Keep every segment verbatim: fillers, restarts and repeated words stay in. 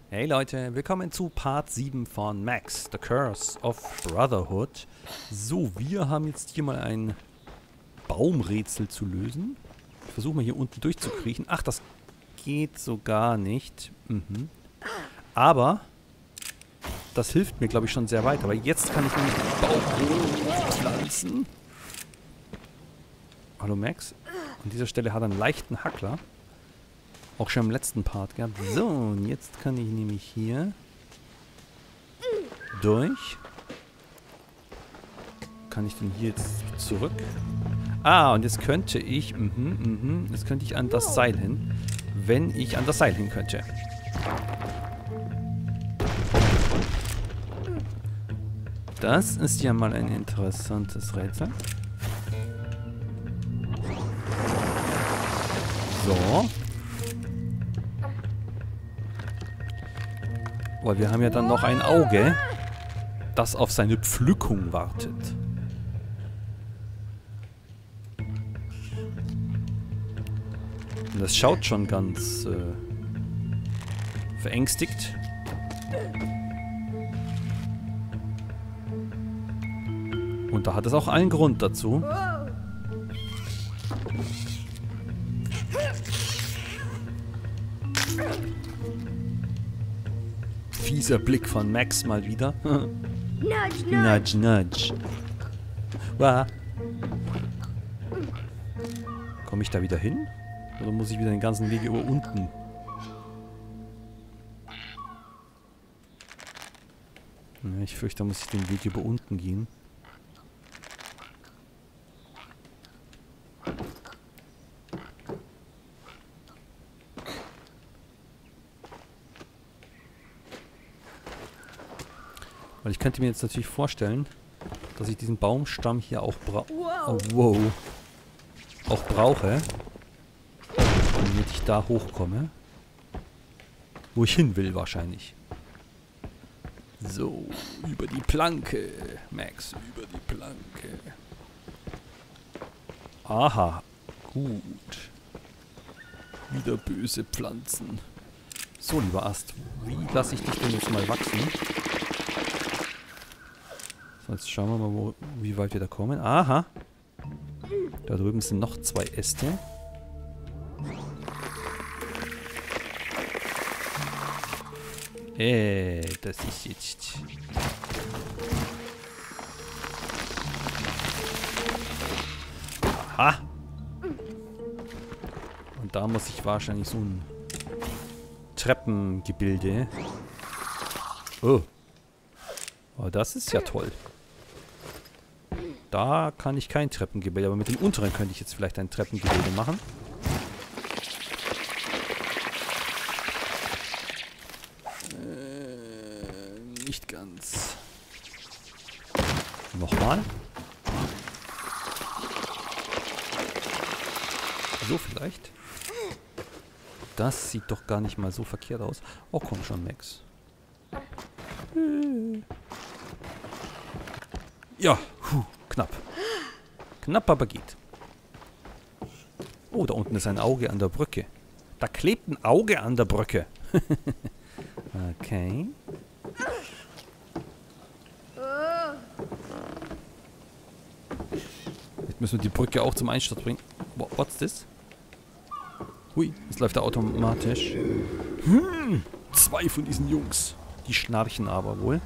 Hey Leute, willkommen zu Part sieben von Max, The Curse of Brotherhood. So, wir haben jetzt hier mal ein Baumrätsel zu lösen. Ich versuche mal hier unten durchzukriechen. Ach, das geht so gar nicht. Mhm. Aber das hilft mir, glaube ich, schon sehr weiter. Weil jetzt kann ich nämlich den Baum pflanzen. Hallo Max. An dieser Stelle hat er einen leichten Hackler. Auch schon im letzten Part gehabt. So, und jetzt kann ich nämlich hier durch. Kann ich denn hier jetzt zurück? Ah, und jetzt könnte ich, mhm, mhm, jetzt könnte ich an das Seil hin, wenn ich an das Seil hin könnte. Das ist ja mal ein interessantes Rätsel. So. Weil wir haben ja dann noch ein Auge, das auf seine Pflückung wartet. Und das schaut schon ganz äh, verängstigt. Und da hat es auch allen Grund dazu. Fieser Blick von Max mal wieder. Nudge, nudge. Nudge, nudge. Wah. Komme ich da wieder hin? Oder muss ich wieder den ganzen Weg über unten? Ja, ich fürchte, da muss ich den Weg über unten gehen. Weil ich könnte mir jetzt natürlich vorstellen, dass ich diesen Baumstamm hier auch bra oh, wow. auch brauche, damit ich da hochkomme. Wo ich hin will wahrscheinlich. So, über die Planke, Max, über die Planke. Aha, gut. Wieder böse Pflanzen. So, lieber Ast, wie lasse ich dich denn jetzt mal wachsen? So, jetzt schauen wir mal, wo, wie weit wir da kommen. Aha. Da drüben sind noch zwei Äste. Äh, das ist jetzt... Aha. Und da muss ich wahrscheinlich so ein Treppengebilde... Oh. Oh, das ist ja toll. Da kann ich kein Treppengebilde, aber mit dem unteren könnte ich jetzt vielleicht ein Treppengebilde machen. Äh, nicht ganz. Nochmal. So vielleicht. Das sieht doch gar nicht mal so verkehrt aus. Oh, komm schon, Max. Ja, puh, knapp. Knapp, aber geht. Oh, da unten ist ein Auge an der Brücke. Da klebt ein Auge an der Brücke. Okay. Jetzt müssen wir die Brücke auch zum Einsturz bringen. What's this? Hui, jetzt läuft er automatisch. Hm, zwei von diesen Jungs. Die schnarchen aber wohl.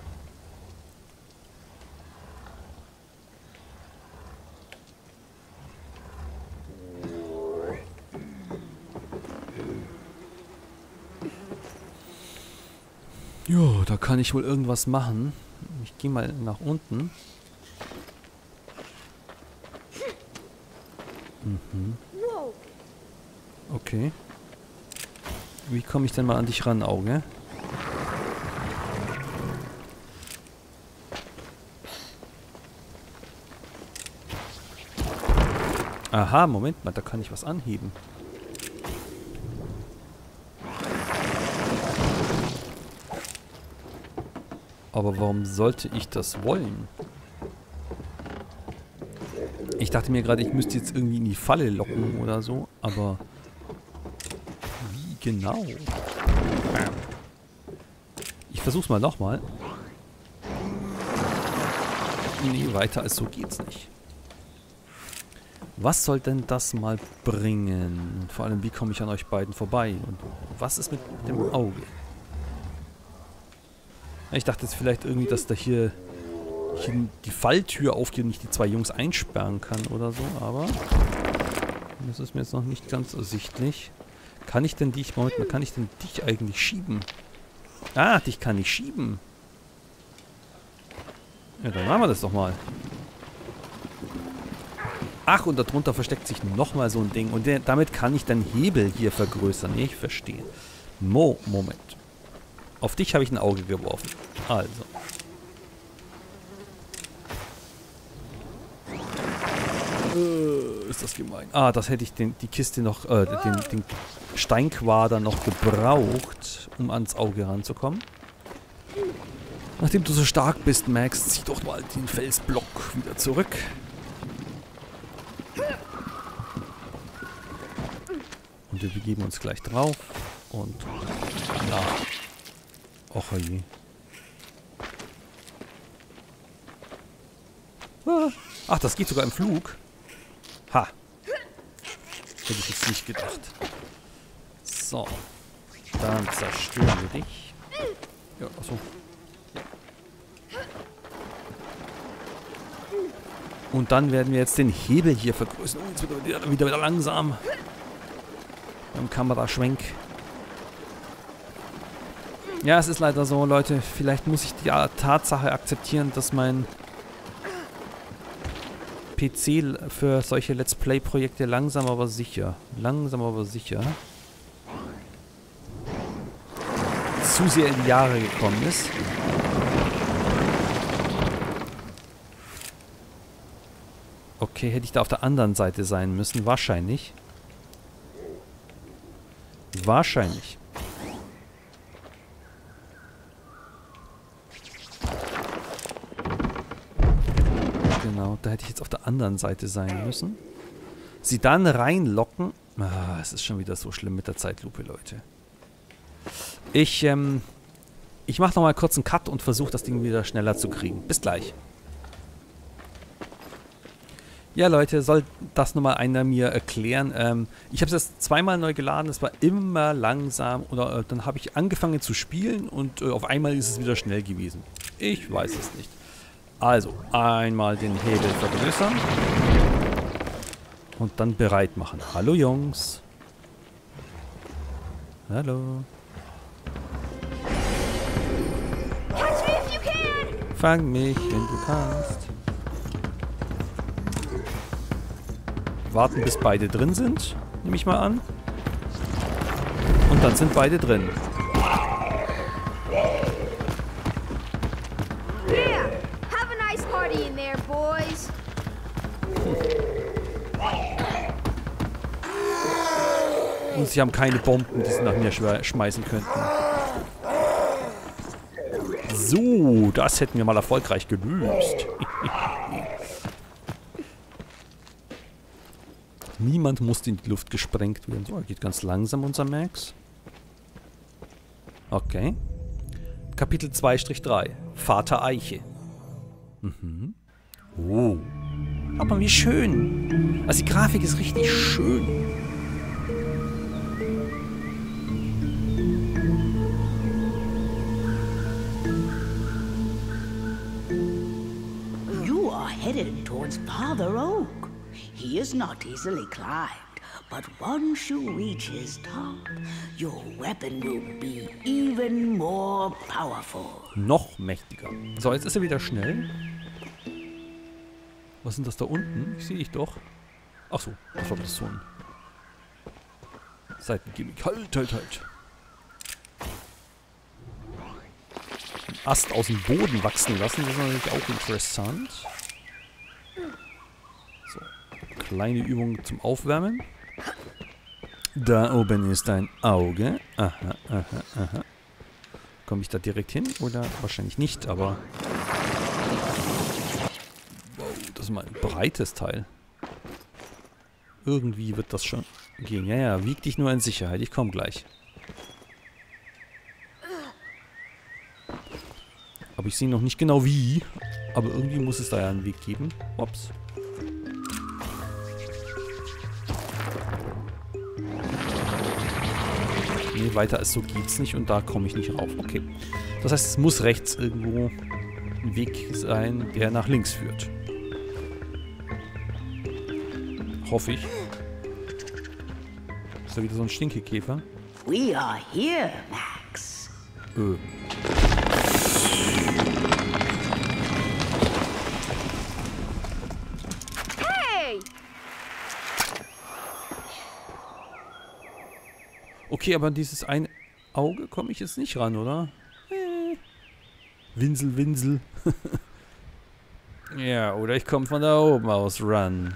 Jo, da kann ich wohl irgendwas machen. Ich gehe mal nach unten. Mhm. Okay. Wie komme ich denn mal an dich ran, Auge? Aha, Moment mal, da kann ich was anheben. Aber warum sollte ich das wollen? Ich dachte mir gerade, ich müsste jetzt irgendwie in die Falle locken oder so, aber wie genau? Ich versuch's mal nochmal. Nee, weiter als so geht's nicht. Was soll denn das mal bringen? Und vor allem, wie komme ich an euch beiden vorbei? Und was ist mit dem Auge? Ich dachte jetzt vielleicht irgendwie, dass da hier, hier die Falltür aufgeht und ich die zwei Jungs einsperren kann oder so, aber das ist mir jetzt noch nicht ganz ersichtlich. Kann ich denn dich, Moment mal, kann ich denn dich eigentlich schieben? Ah, dich kann ich schieben. Ja, dann machen wir das doch mal. Ach, und darunter versteckt sich nochmal so ein Ding. Und der, damit kann ich den Hebel hier vergrößern. Ich verstehe. Mo, Moment. Auf dich habe ich ein Auge geworfen. Also. Äh, ist das gemein. Ah, das hätte ich den, die Kiste noch, äh, den, den Steinquader noch gebraucht, um ans Auge ranzukommen. Nachdem du so stark bist, Max, zieh doch mal den Felsblock wieder zurück. Und wir begeben uns gleich drauf. Und ja. Och je. Ach, das geht sogar im Flug. Ha. Hätte ich jetzt nicht gedacht. So. Dann zerstören wir dich. Ja, achso. Und dann werden wir jetzt den Hebel hier vergrößern. Oh, jetzt wird er wieder, wieder, wieder langsam. Beim Kameraschwenk. Ja, es ist leider so, Leute. Vielleicht muss ich die Tatsache akzeptieren, dass mein P C für solche Let's Play-Projekte langsam aber sicher, langsam aber sicher zu sehr in die Jahre gekommen ist. Okay, hätte ich da auf der anderen Seite sein müssen. Wahrscheinlich. Wahrscheinlich. Genau, da hätte ich jetzt auf der anderen Seite sein müssen. Sie dann reinlocken. Ah, es ist schon wieder so schlimm mit der Zeitlupe, Leute. Ich, ähm... Ich mache nochmal kurz einen Cut und versuche das Ding wieder schneller zu kriegen. Bis gleich. Ja, Leute, soll das nochmal einer mir erklären? Ähm, ich habe es jetzt zweimal neu geladen, es war immer langsam. Oder äh, dann habe ich angefangen zu spielen und äh, auf einmal ist es wieder schnell gewesen. Ich weiß es nicht. Also, einmal den Hebel vergrößern. Und dann bereit machen. Hallo, Jungs. Hallo. Fang mich, wenn du kannst. Warten, bis beide drin sind, nehme ich mal an. Und dann sind beide drin. Yeah, have a nice party in there, boys. Und sie haben keine Bomben, die sie nach mir schmeißen könnten. So, das hätten wir mal erfolgreich gelöst. Niemand musste in die Luft gesprengt werden. So, er geht ganz langsam, unser Max. Okay. Kapitel zwei drei. Vater Eiche. Mhm. Oh. Aber wie schön. Also die Grafik ist richtig schön. You are headed towards Father Oak. He is not easily climbed, but once you reach his top, your weapon will be even more powerful. Noch mächtiger. So, jetzt ist er wieder schnell. Was sind das da unten? Sehe ich doch. Ach so, das war das so ein Seitengimmick. Halt, halt, halt. Einen Ast aus dem Boden wachsen lassen, das ist natürlich auch interessant. So, kleine Übung zum Aufwärmen. Da oben ist ein Auge. Aha, aha, aha. Komme ich da direkt hin? Oder wahrscheinlich nicht, aber... Wow, das ist mal ein breites Teil. Irgendwie wird das schon gehen. Ja, ja, wieg dich nur in Sicherheit. Ich komme gleich. Aber ich sehe noch nicht genau wie. Aber irgendwie muss es da ja einen Weg geben. Ups. Nee, weiter als so geht's nicht und da komme ich nicht rauf. Okay. Das heißt, es muss rechts irgendwo ein Weg sein, der nach links führt. Hoffe ich. Ist da wieder so ein Stinkekäfer? We are here, Max. Öh. Hey! Okay, aber dieses ein Auge komme ich jetzt nicht ran, oder? Äh. Winsel, Winsel. Ja, oder ich komme von da oben aus ran.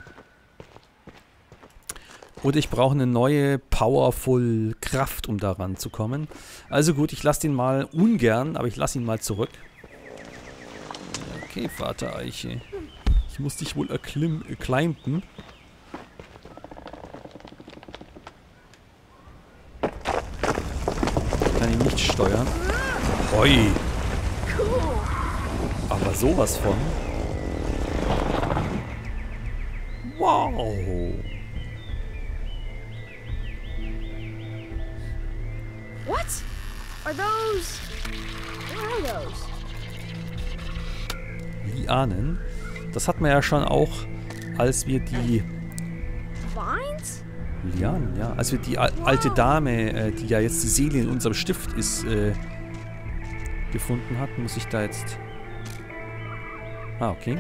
Oder ich brauche eine neue Powerful Kraft, um da ranzukommen. Also gut, ich lasse den mal ungern, aber ich lasse ihn mal zurück. Okay, Vater Eiche. Ich muss dich wohl erklimpen. Ich kann ihn nicht steuern. Hoi. Aber sowas von. Wow. What? Are those... What are those? Lianen. Das hatten wir ja schon auch, als wir die... Vines? Lianen, ja. Als wir die al alte Dame, äh, die ja jetzt die Seele in unserem Stift ist, äh, gefunden hatten, muss ich da jetzt... Ah, okay.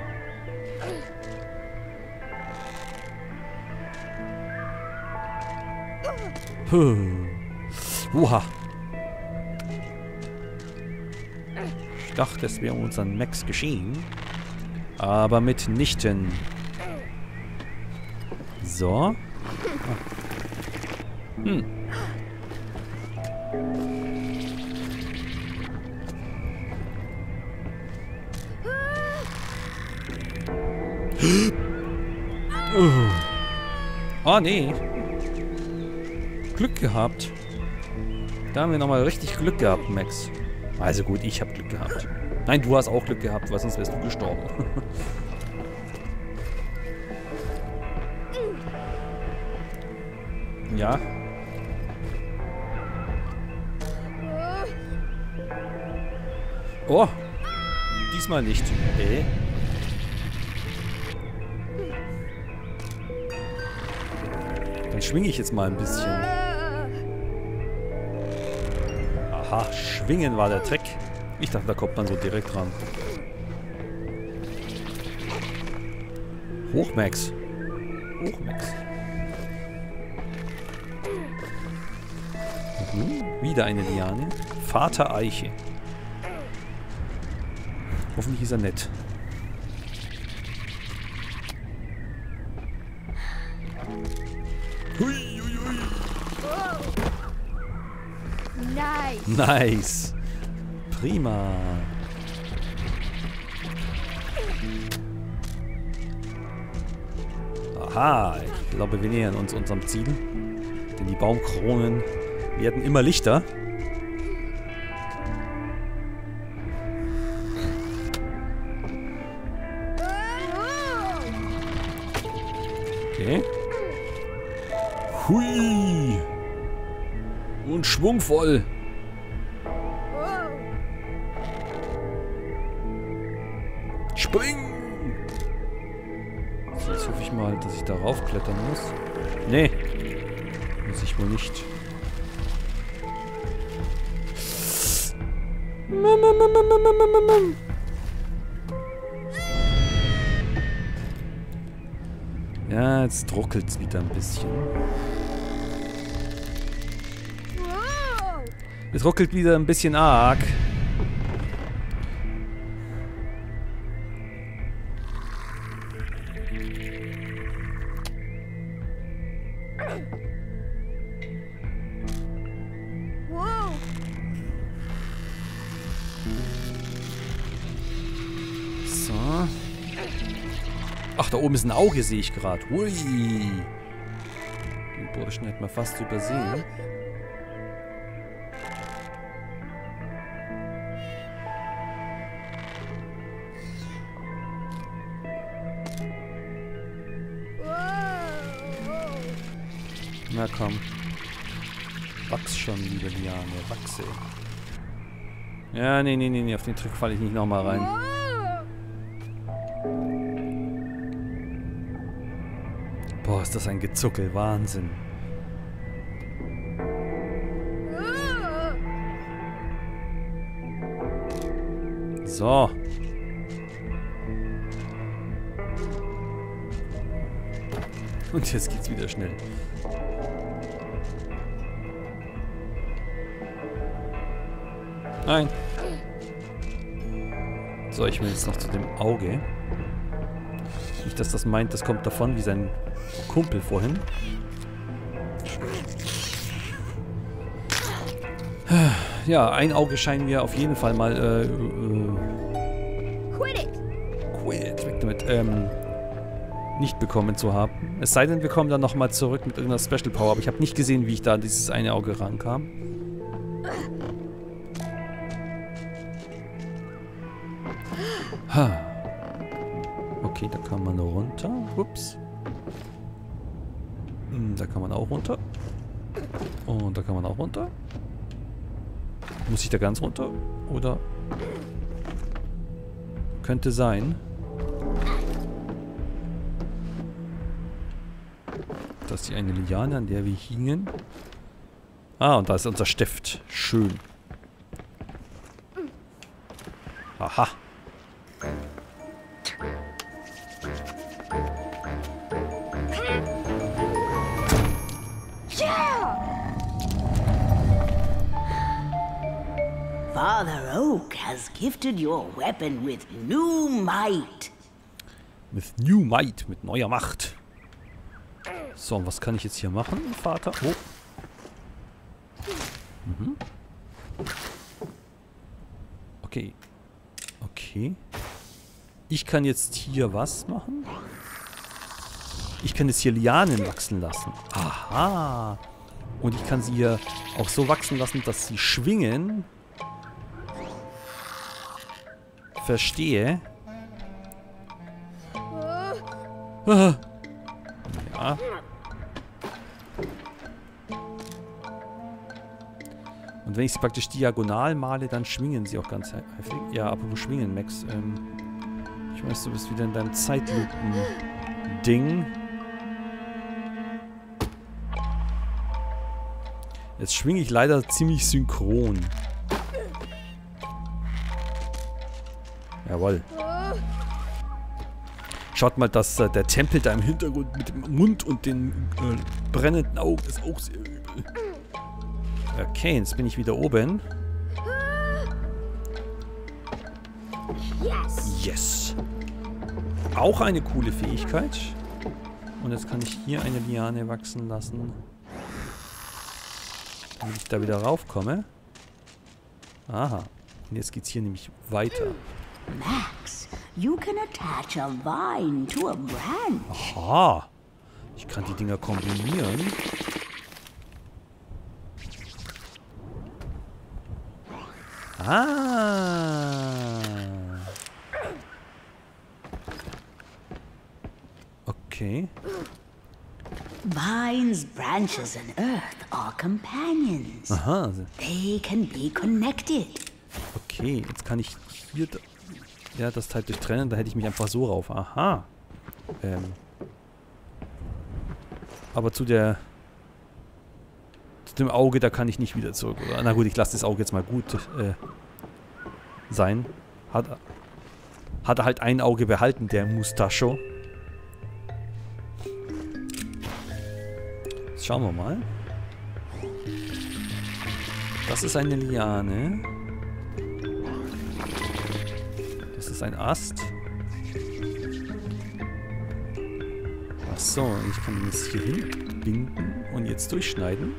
Puh. Uha. Ich dachte, es wäre unseren Max geschehen. Aber mitnichten. So. Ah. Hm. Oh, nee. Glück gehabt. Da haben wir nochmal richtig Glück gehabt, Max. Also gut, ich habe Glück gehabt. Nein, du hast auch Glück gehabt, weil sonst wärst du gestorben. Ja. Oh. Diesmal nicht. Hey. Dann schwinge ich jetzt mal ein bisschen. Aha, schwingen war der Trick. Ich dachte, da kommt man so direkt ran. Hoch, Max. Hoch, Max. Mhm. Wieder eine Liane. Vater Eiche. Hoffentlich ist er nett. Hui, hui, hui. Nice. Nice. Prima. Aha, ich glaube, wir nähern uns unserem Ziel. Denn die Baumkronen werden immer lichter. Okay. Hui. Und schwungvoll. Spring! So, jetzt hoffe ich mal, dass ich darauf klettern muss. Nee. Muss ich wohl nicht. Ja, jetzt ruckelt es wieder ein bisschen. Es ruckelt wieder ein bisschen arg. Whoa. So. Ach, da oben ist ein Auge, sehe ich gerade. Hui. Den Burschen hätten wir fast übersehen. Na komm. Wachs schon, liebe Liane. Wachse. Ja, nee, nee, nee, nee. Auf den Trick falle ich nicht nochmal rein. Boah, ist das ein Gezuckel. Wahnsinn. So. Und jetzt geht's wieder schnell. Nein. So, ich will jetzt noch zu dem Auge. Nicht, dass das meint, das kommt davon, wie sein Kumpel vorhin. Ja, ein Auge scheinen wir auf jeden Fall mal äh, äh, Quit it! Quit, weg damit, ähm, nicht bekommen zu haben. Es sei denn, wir kommen dann nochmal zurück mit irgendeiner Special Power, aber ich habe nicht gesehen, wie ich da an dieses eine Auge rankam. Ha. Okay, da kann man runter. Ups. Hm, da kann man auch runter. Und da kann man auch runter. Muss ich da ganz runter? Oder? Könnte sein. Das ist die eine Liane, an der wir hingen. Ah, und da ist unser Stift. Schön. Aha. Father Oak has gifted your weapon with new might. With new might, mit neuer Macht. So, und was kann ich jetzt hier machen, Vater? Oh. Mhm. Okay. Okay. Ich kann jetzt hier was machen? Ich kann jetzt hier Lianen wachsen lassen. Aha. Und ich kann sie hier auch so wachsen lassen, dass sie schwingen. Verstehe. Ah. Ja. Und wenn ich sie praktisch diagonal male, dann schwingen sie auch ganz heftig. Ja, aber wo schwingen, Max? Ähm, ich weiß, du bist wieder in deinem Zeitlupen-Ding. Jetzt schwinge ich leider ziemlich synchron. Jawohl. Schaut mal, dass äh, der Tempel da im Hintergrund mit dem Mund und den äh, brennenden Augen ist auch sehr übel. Okay, jetzt bin ich wieder oben. Yes. Yes. Auch eine coole Fähigkeit. Und jetzt kann ich hier eine Liane wachsen lassen. Damit ich da wieder raufkomme. Aha. Und jetzt geht's hier nämlich weiter. Max, you can attach a vine to a branch. Aha. Ich kann die Dinger kombinieren. Ah. Okay. Vines, branches, and earth are companions. Aha. They can be connected. Okay, jetzt kann ich hier ja, das Teil durchtrennen, da hätte ich mich einfach so rauf. Aha. Ähm. Aber zu der zu dem Auge, da kann ich nicht wieder zurück. Oder? Na gut, ich lasse das Auge jetzt mal gut äh, sein. Hat, hat er halt ein Auge behalten, der Mustacho. Jetzt schauen wir mal. Das ist eine Liane. Das ist ein Ast. Achso, ich kann ihn jetzt hier hinbinden und jetzt durchschneiden.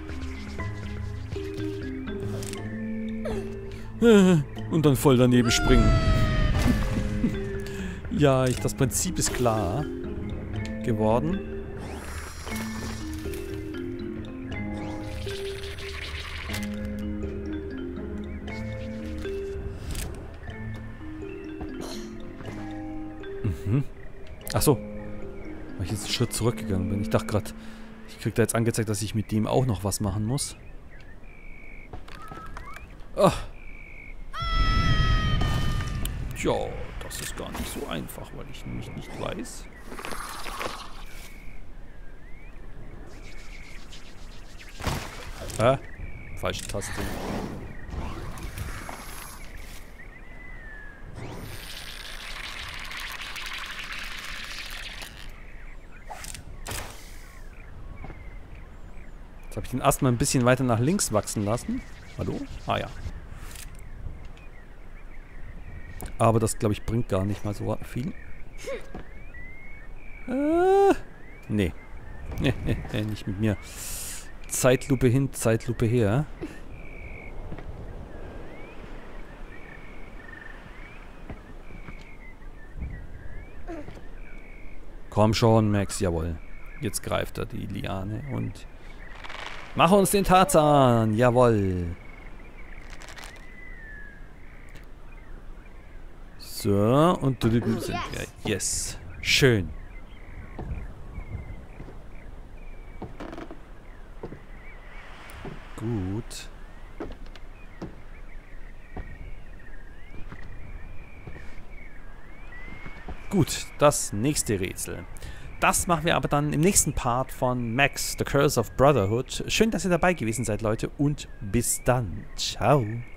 Und dann voll daneben springen. Ja, ich, das Prinzip ist klar geworden. Mhm. Ach so. Weil ich jetzt einen Schritt zurückgegangen bin. Ich dachte gerade, Ich krieg da jetzt angezeigt, dass ich mit dem auch noch was machen muss. Oh. Tja, das ist gar nicht so einfach, weil ich nämlich nicht weiß. Hä? Falsche Taste. Jetzt habe ich den Ast mal ein bisschen weiter nach links wachsen lassen. Hallo? Ah ja. Aber das, glaube ich, bringt gar nicht mal so viel. Äh, nee. Nee, nee, nee, nicht mit mir. Zeitlupe hin, Zeitlupe her. Komm schon, Max, jawohl. Jetzt greift er die Liane und... Mach uns den Tarzan, jawohl. So, und drüben sind wir. Yes. Schön. Gut. Gut, das nächste Rätsel. Das machen wir aber dann im nächsten Part von Max, The Curse of Brotherhood. Schön, dass ihr dabei gewesen seid, Leute, und bis dann. Ciao.